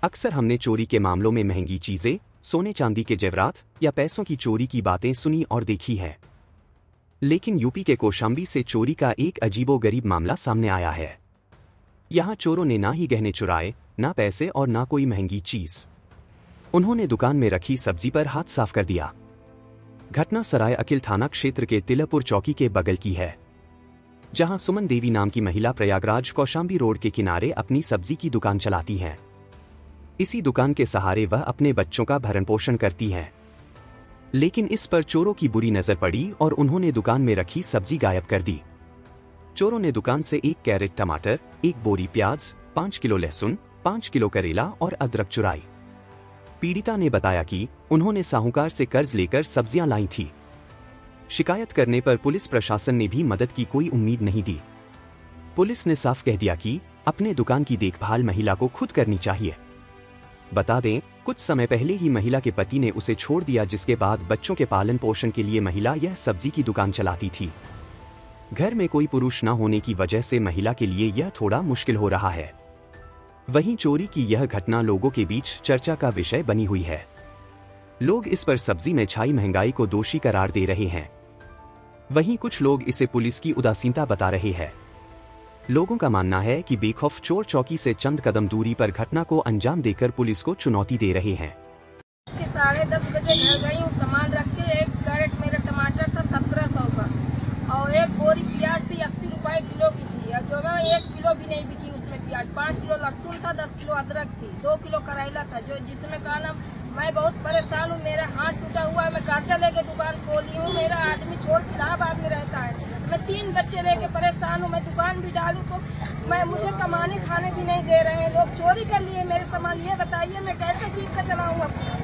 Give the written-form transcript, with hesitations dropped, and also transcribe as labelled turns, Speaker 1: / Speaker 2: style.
Speaker 1: अक्सर हमने चोरी के मामलों में महंगी चीजें, सोने चांदी के जेवरात या पैसों की चोरी की बातें सुनी और देखी है। लेकिन यूपी के कौशाम्बी से चोरी का एक अजीबोगरीब मामला सामने आया है। यहां चोरों ने ना ही गहने चुराए, ना पैसे और ना कोई महंगी चीज। उन्होंने दुकान में रखी सब्जी पर हाथ साफ कर दिया। घटना सराय अकिल थाना क्षेत्र के तिलपुर चौकी के बगल की है, जहां सुमन देवी नाम की महिला प्रयागराज कौशाम्बी रोड के किनारे अपनी सब्जी की दुकान चलाती हैं। इसी दुकान के सहारे वह अपने बच्चों का भरण पोषण करती हैं। लेकिन इस पर चोरों की बुरी नजर पड़ी और उन्होंने दुकान में रखी सब्जी गायब कर दी। चोरों ने दुकान से 1 कैरेट टमाटर, 1 बोरी प्याज, 5 किलो लहसुन, 5 किलो करेला और अदरक चुराई। पीड़िता ने बताया कि उन्होंने साहूकार से कर्ज लेकर सब्जियां लाई थी। शिकायत करने पर पुलिस प्रशासन ने भी मदद की कोई उम्मीद नहीं दी। पुलिस ने साफ कह दिया कि अपने दुकान की देखभाल महिला को खुद करनी चाहिए। बता दें, कुछ समय पहले ही महिला के पति ने उसे छोड़ दिया, जिसके बाद बच्चों के पालन पोषण के लिए महिला यह सब्जी की दुकान चलाती थी। घर में कोई पुरुष न होने की वजह से महिला के लिए यह थोड़ा मुश्किल हो रहा है। वहीं चोरी की यह घटना लोगों के बीच चर्चा का विषय बनी हुई है। लोग इस पर सब्जी में छाई महंगाई को दोषी करार दे रहे हैं। वहीं कुछ लोग इसे पुलिस की उदासीनता बता रहे हैं। लोगों का मानना है कि बेखौफ चोर चौकी से चंद कदम दूरी पर घटना को अंजाम देकर पुलिस को चुनौती दे रहे हैं।
Speaker 2: 10:30 बजे घर गई हूँ, सामान रख के 1 कैरेट मेरा टमाटर था 1700 का और 1 बोरी प्याज थी 80 रुपए किलो की थी, और जो मैं 1 किलो भी नहीं बिकी उसमें प्याज। 5 किलो लहसुन था, 10 किलो अदरक थी, 2 किलो करेला था, जो जिसमें का नाम मैं बहुत परेशान हूँ। मेरा हाथ टूटा हुआ है, मैं कर्जा लेके दुकान खोली हूँ। मेरा आदमी छोड़ के इलाहाबाद में रहता है। मैं 3 बच्चे लेके परेशान हूँ। मैं दुकान भी डालूं तो मुझे कमाने खाने भी नहीं दे रहे हैं। लोग चोरी कर लिए मेरे सामान। ये बताइए मैं कैसे चीज का चलाऊँ अपना।